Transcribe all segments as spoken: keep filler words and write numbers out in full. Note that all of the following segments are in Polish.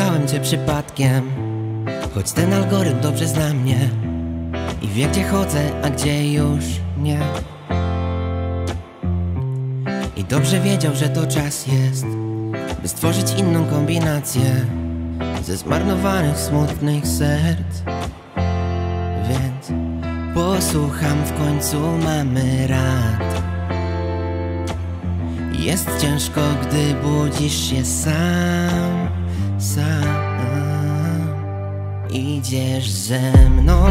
spotkałem cię przypadkiem, choć ten algorytm dobrze zna mnie i wie, gdzie chodzę, a gdzie już nie. I dobrze wiedział, że to czas jest, by stworzyć inną kombinację ze zmarnowanych, smutnych serc. Więc posłucham, w końcu mamy rad. Jest ciężko, gdy budzisz się sam, sam. Idziesz ze mną,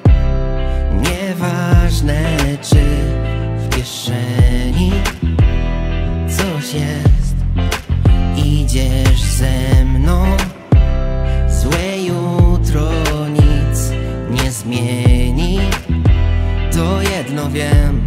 nieważne czy w kieszeni coś jest. Idziesz ze mną, złe jutro nic nie zmieni. To jedno wiem,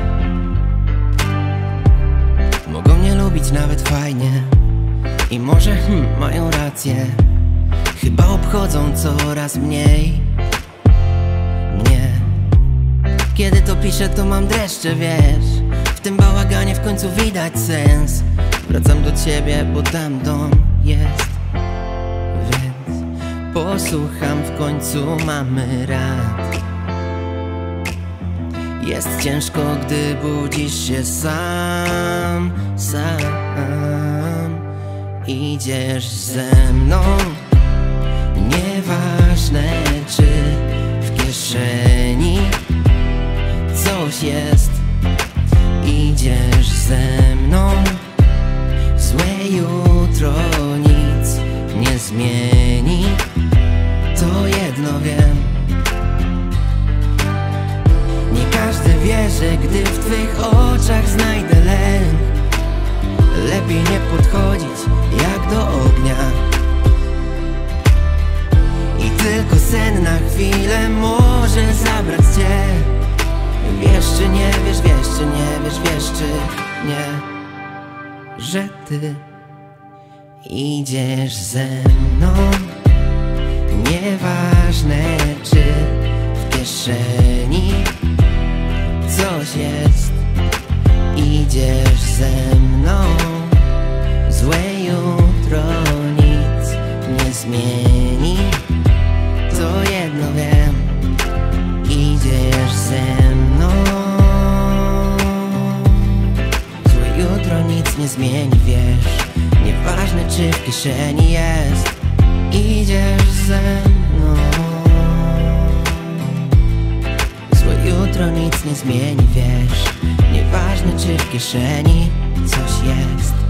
mogą nie lubić nawet fajnie i może hmm, mają rację. Chyba obchodzą coraz mniej mnie. Kiedy to piszę, to mam dreszcze, wiesz. W tym bałaganie w końcu widać sens. Wracam do ciebie, bo tam dom jest. Więc posłucham, w końcu mamy rad. Jest ciężko, gdy budzisz się sam, sam. Idziesz ze mną, nieważne czy w kieszeni coś jest. Idziesz ze mną, złe jutro nic nie zmieni. To jedno wiem, nie każdy wierzy, gdy w twych oczach znajdę lęk. Lepiej nie podchodzić jak do ognia. I tylko sen na chwilę może zabrać cię. Wiesz czy nie wiesz, wiesz czy nie wiesz, wiesz czy nie, że ty idziesz ze mną, nieważne czy w kieszeni coś jest. Idziesz ze mną, złe jutro nic nie zmieni. To jedno wiem, idziesz ze mną, złe jutro nic nie zmieni, wiesz. Nieważne czy w kieszeni jest. Idziesz ze mną, złe jutro nic nie zmieni, wiesz. Nieważne czy w kieszeni coś jest.